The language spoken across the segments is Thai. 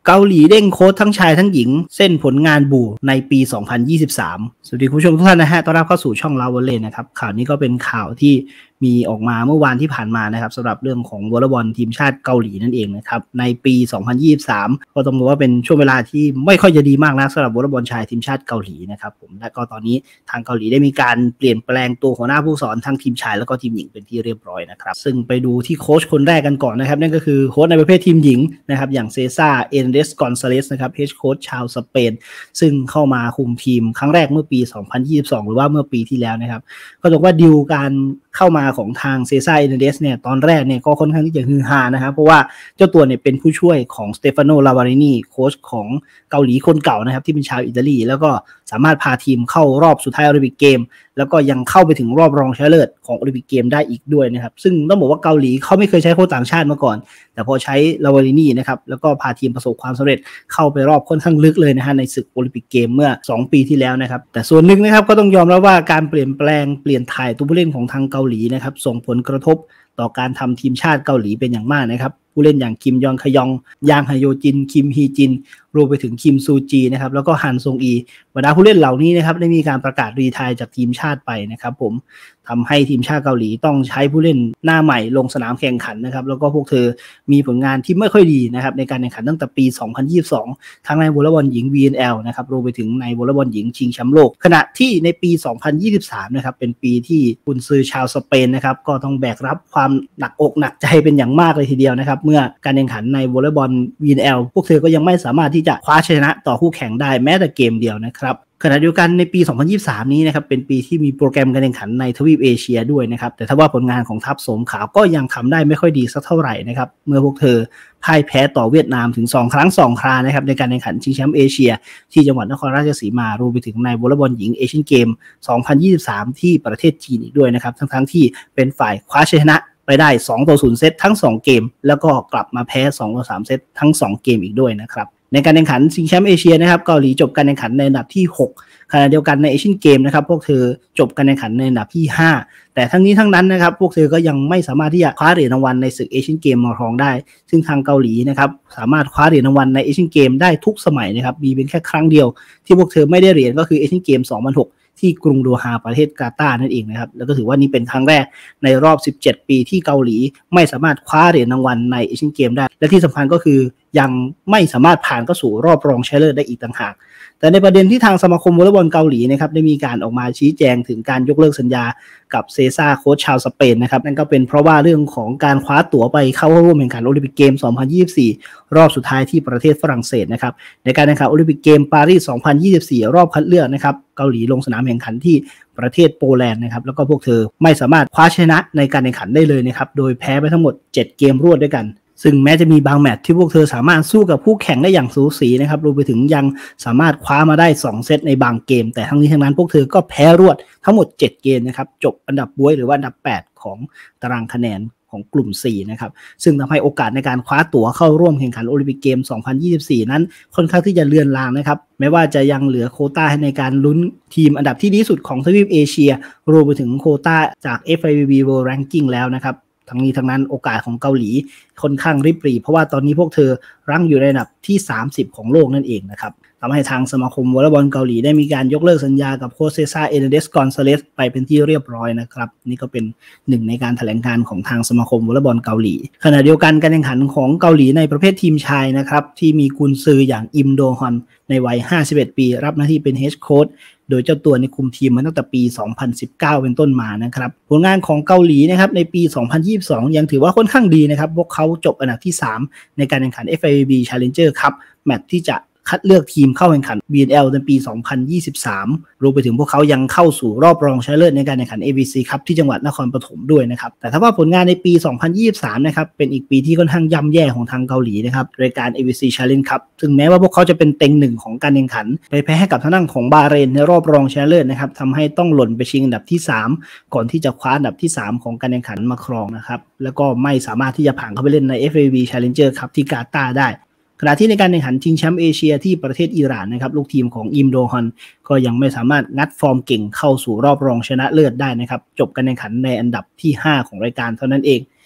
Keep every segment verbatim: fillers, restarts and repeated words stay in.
เกาหลีเด้งโค้ชทั้งชายทั้งหญิงเส้นผลงานบูในปีสองพันยี่สิบสามสวัสดีคุณผู้ชมทุกท่านนะฮะต้อนรับเข้าสู่ช่องลาวอลเลย์นะครับข่าวนี้ก็เป็นข่าวที่มีออกมาเมื่อวานที่ผ่านมานะครับสำหรับเรื่องของวอลเลย์บอลทีมชาติเกาหลีนั่นเองนะครับในปีสองพันยี่สิบสามก็ต้องบอกว่าเป็นช่วงเวลาที่ไม่ค่อยจะดีมากนะสำหรับวอลเลย์บอลชายทีมชาติเกาหลีนะครับผมและก็ตอนนี้ทางเกาหลีได้มีการเปลี่ยนแปลงตัวหัวหน้าผู้สอนทั้งทีมชายแล้วก็ทีมหญิงเป็นที่เรียบร้อยนะครับซึ่งไปดูที่โค้ชคนแรกกันก่อนนะครับนั่นก็คือโค้ชในประเภททีมหญิงนะครับอย่างเซซ่าเอนเดสกอนซาเลสนะครับเฮดโค้ชชาวสเปนซึ่งเข้ามาคุมทีมครั้งแรกเมื่อปีสองพันยี่สิบสองหรือว่าเมื่อปีที่แล้วนะครับก็บอกว่าดีลการเข้ามาของทางเซซ่าเอนเดสเนี่ยตอนแรกเนี่ยก็ค่อนข้างที่จะฮือฮานะครับเพราะว่าเจ้าตัวเนี่ยเป็นผู้ช่วยของสเตฟานโนลาวารินีโค้ชของเกาหลีคนเก่านะครับที่เป็นชาวอิตาลีแล้วก็สามารถพาทีมเข้ารอบสุดท้ายโอลิมปิกเกมแล้วก็ยังเข้าไปถึงรอบรองชนะเลิศของโอลิมปิกเกมได้อีกด้วยนะครับซึ่งต้องบอกว่าเกาหลีเขาไม่เคยใช้โค้ชต่างชาติมาก่อนแต่พอใช้ลาวารินีนะครับแล้วก็พาทีมประสบความสำเร็จเข้าไปรอบค่อนข้างลึกเลยนะฮะในศึกโอลิมปิกเกมเมื่อสองปีที่แล้วนะครับแต่ส่วนหนึ่งนะครับก็ต้องยอมรับว่าการเปลี่ยนแปลงเปลี่ยนถ่ายตัวผู้เล่นของทางเกาหลีนะครับส่งผลกระทบต่อการทำทีมชาติเกาหลีเป็นอย่างมากนะครับผู้เล่นอย่างคิมยองคยองยางฮโยจินคิมฮีจินรวมไปถึงคิมซูจีนะครับแล้วก็ฮันซงอีบรรดาผู้เล่นเหล่านี้นะครับได้มีการประกาศรีไทร์จากทีมชาติไปนะครับผมทำให้ทีมชาติเกาหลีต้องใช้ผู้เล่นหน้าใหม่ลงสนามแข่งขันนะครับแล้วก็พวกเธอมีผลงานที่ไม่ค่อยดีนะครับในการแข่งขันตั้งแต่ปีสองพันยี่สิบสองทั้งในวอลเลย์บอลหญิง วี เอ็น แอล นะครับรวมไปถึงในวอลเลย์บอลหญิงชิงแชมป์โลกขณะที่ในปีสองพันยี่สิบสามนะครับเป็นปีที่กุนซือชาวสเปนนะครับก็ต้องแบกรับความหนักอกหนักใจเป็นอย่างมากเลยทีเดียวนะครับเมื่อการแข่งขันในวอลเลย์บอล วี เอ็น แอล พวกเธอก็ยังไม่สามารถที่จะคว้าชนะต่อคู่แข่งได้แม้แต่เกมเดียวนะครับขณะเดียวกันในปีสองพันยี่สิบสามนี้นะครับเป็นปีที่มีโปรแกรมการแข่งขันในทวีปเอเชียด้วยนะครับแต่ถ้าว่าผลงานของทัพสมขาวก็ยังทำได้ไม่ค่อยดีสักเท่าไหร่นะครับเมื่อพวกเธอพ่ายแพ้ต่อเวียดนามถึงสองครั้งสองครานะครับในการแข่งขันชิงแชมป์เอเชียที่จังหวัดนครราชสีมารวมไปถึงในวอลเลย์บอลหญิงเอเชียนเกมสองพันยี่สิบสามที่ประเทศจีนอีกด้วยนะครับทั้งๆที่เป็นฝ่ายคว้าชนะไปได้สองต่อศูนย์เซตทั้งสองเกมแล้วก็กลับมาแพ้สองต่อสามเซตทั้งสองเกมอีกด้วยนะครับในการแข่งขันชิงแชมป์เอเชียนะครับเกาหลีจบการแข่งขันในอันดับที่หกขณะเดียวกันในเอเชียนเกมนะครับพวกเธอจบการแข่งขันในอันดับที่ห้าแต่ทั้งนี้ทั้งนั้นนะครับพวกเธอก็ยังไม่สามารถที่จะคว้าเหรียญรางวัลในศึกเอเชียนเกมมาครองได้ซึ่งทางเกาหลีนะครับสามารถคว้าเหรียญรางวัลในเอเชียนเกมได้ทุกสมัยนะครับมีเพียงแค่ครั้งเดียวที่พวกเธอไม่ได้เหรียญก็คือเอเชียนเกมสองพันหกที่กรุงโดฮาประเทศกาตาร์นั่นเองนะครับแล้วก็ถือว่านี่เป็นครั้งแรกในรอบสิบเจ็ดปีที่เกาหลีไม่สามารถคว้าเหรียญรางวัลในเอเชียนเกมได้และที่สำคัญก็คือยังไม่สามารถผ่านเข้าสู่รอบรองชนะเลิศได้อีกต่างหากแต่ในประเด็นที่ทางสมาคมวอลเลย์บอลเกาหลีนะครับได้มีการออกมาชี้แจงถึงการยกเลิกสัญญากับเซซ่าโค้ชชาวสเปนนะครับนั่นก็เป็นเพราะว่าเรื่องของการคว้าตั๋วไปเข้าร่วมแข่งขันโอลิมปิกเกมสองพันยี่สิบสี่รอบสุดท้ายที่ประเทศฝรั่งเศสนะครับในการแข่งขันโอลิมปิกเกมปารีสสองพันยี่สิบสี่รอบคัดเลือกนะครับเกาหลีลงสนามแข่งขันที่ประเทศโปแลนด์นะครับแล้วก็พวกเธอไม่สามารถคว้าชนะในการแข่งขันได้เลยนะครับโดยแพ้ไปทั้งหมดเจ็ดเกมรวดด้วยกันซึ่งแม้จะมีบางแมตช์ที่พวกเธอสามารถสู้กับคู่แข่งได้อย่างสูสีนะครับรวมไปถึงยังสามารถคว้ามาได้สองเซตในบางเกมแต่ทั้งนี้ทั้งนั้นพวกเธอก็แพ้รวดทั้งหมดเจ็ดเกมนะครับจบอันดับบ๊วยหรือว่าอันดับแปดของตารางคะแนนของกลุ่มสี่นะครับซึ่งทำให้โอกาสในการคว้าตั๋วเข้าร่วมแข่งขันโอลิมปิกเกมสองพันยี่สิบสี่นั้นค่อนข้างที่จะเลือนลางนะครับแม้ว่าจะยังเหลือโควต้าให้ในการลุ้นทีมอันดับที่ดีสุดของทวีปเอเชียรวมไปถึงโควต้าจาก เอฟ ไอ วี บี World Ranking แล้วนะครับทั้งนี้ทั้งนั้นโอกาสของเกาหลีค่อนข้างริบหรี่เพราะว่าตอนนี้พวกเธอรั้งอยู่ในอันดับที่สามสิบของโลกนั่นเองนะครับทำให้ทางสมาคมวอลเลย์บอลเกาหลีได้มีการยกเลิกสัญญากับโค้ชเซซ่าเอเนเดสกอนซาเลสไปเป็นที่เรียบร้อยนะครับนี่ก็เป็นหนึ่งในการแถลงการของทางสมาคมวอลเลย์บอลเกาหลีขณะเดียวกันการแข่งขันของเกาหลีในประเภททีมชายนะครับที่มีกุนซืออย่างอิมโดฮอนในวัยห้าสิบเอ็ดปีรับหน้าที่เป็นเฮดโค้ชโดยเจ้าตัวในคุมทีมมาตั้งแต่ปีสองพันสิบเก้าเป็นต้นมานะครับผลงานของเกาหลีนะครับในปีสองพันยี่สิบสองยังถือว่าค่อนข้างดีนะครับพวกเขาจบอันดับที่สามในการแข่งขัน เอฟ ไอ วี บี Challenger Cup แมตช์ที่จะคัดเลือกทีมเข้าแข่งขัน วี เอ็น แอล ในปีสองพันยี่สิบสามรวมไปถึงพวกเขายังเข้าสู่รอบรองชนะเลิศในการแข่งขัน เอ บี ซี Cup ที่จังหวัดนครปฐมด้วยนะครับแต่ถ้าว่าผลงานในปีสองพันยี่สิบสามนะครับเป็นอีกปีที่ค่อนข้างย่ำแย่ของทางเกาหลีนะครับรายการ เอ บี ซี Challenge Cup ซึ่งแม้ว่าพวกเขาจะเป็นเต็งหนึ่งของการแข่งขันไปแพ้ให้กับทางด้านของบาห์เรนในรอบรองชนะเลิศนะครับทำให้ต้องหล่นไปชิงอันดับที่สามก่อนที่จะคว้าอันดับที่สามของการแข่งขันมาครองนะครับแล้วก็ไม่สามารถที่จะผ่านเข้าไปเล่นใน เอฟ ไอ วี Challenger Cup ที่กาตาร์ได้ขณะที่ในการแข่งขันชิงแชมป์เอเชียที่ประเทศอิหร่านนะครับลูกทีมของอิมโดฮอนก็ยังไม่สามารถงัดฟอร์มเก่งเข้าสู่รอบรองชนะเลิศได้นะครับจบการแข่งขันในอันดับที่ห้าของรายการเท่านั้นเอง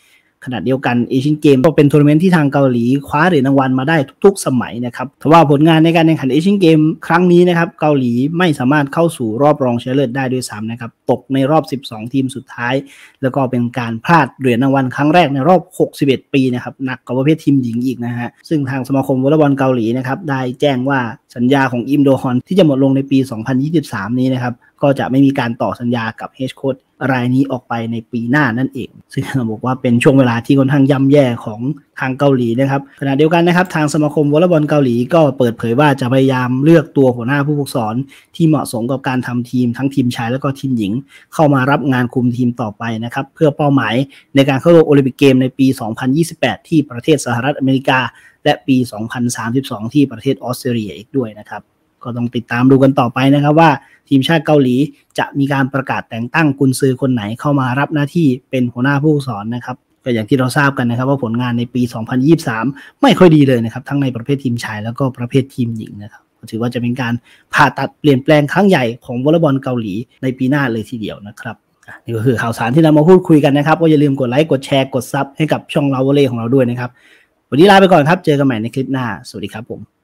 ขณะเดียวกันเอเชียนเกมก็เป็นทัวร์นาเมนต์ที่ทางเกาหลีคว้าเหรียญรางวัลมาได้ทุกๆสมัยนะครับแต่ว่าผลงานในการแข่งขันเอเชียนเกมครั้งนี้นะครับเกาหลีไม่สามารถเข้าสู่รอบรองชนะเลิศได้ด้วยซ้ำนะครับตกในรอบสิบสองทีมสุดท้ายแล้วก็เป็นการพลาดเหรียญรางวัลครั้งแรกในรอบหกสิบเอ็ดปีนะครับหนักกว่าประเภททีมหญิงอีกนะฮะซึ่งทางสมาคมวอลเลย์บอลเกาหลีนะครับได้แจ้งว่าสัญญาของอิมโดฮอนที่จะหมดลงในปีสองพันยี่สิบสามนี้นะครับก็จะไม่มีการต่อสัญญากับเฮดโค้ชรายนี้ออกไปในปีหน้านั่นเองซึ่งเราบอกว่าเป็นช่วงเวลาที่ค่อนข้างย่ำแย่ของทางเกาหลีนะครับขณะเดียวกันนะครับทางสมาคมวอลเลย์บอลเกาหลีก็เปิดเผยว่าจะพยายามเลือกตัวหัวหน้าผู้ฝึกสอนที่เหมาะสมกับการทำทีมทั้งทีมชายและก็ทีมหญิงเข้ามารับงานคุมทีมต่อไปนะครับเพื่อเป้าหมายในการเข้าร่วมโอลิมปิกเกมในปีสองพันยี่สิบแปดที่ประเทศสหรัฐอเมริกาและปีสองพันสามสิบสองที่ประเทศออสเตรเลียอีกด้วยนะครับก็ต้องติดตามดูกันต่อไปนะครับว่าทีมชาติเกาหลีจะมีการประกาศแต่งตั้งกุนซือคนไหนเข้ามารับหน้าที่เป็นหัวหน้าผู้ฝึกสอนนะครับก็อย่างที่เราทราบกันนะครับว่าผลงานในปีสองพันยี่สิบสามไม่ค่อยดีเลยนะครับทั้งในประเภททีมชายแล้วก็ประเภททีมหญิงนะครับถือว่าจะเป็นการผ่าตัดเปลี่ยนแปลงครั้งใหญ่ของวอลเลย์บอลเกาหลีในปีหน้าเลยทีเดียวนะครับนี่ก็คือข่าวสารที่นำมาพูดคุยกันนะครับก็อย่าลืมกดไลค์กดแชร์กดซับให้กับช่องเราวอลเลย์ของเราด้วยนะครับวันนี้ลาไปก่อนครับเจอกันใหม่ในคลิปหน้าสวัสดีครับผม